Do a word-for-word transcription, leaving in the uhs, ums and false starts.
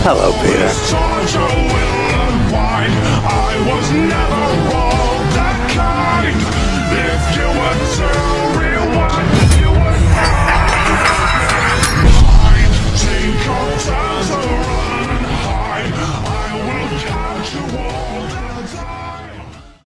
Hello, Peter. This torture will unwind. I was never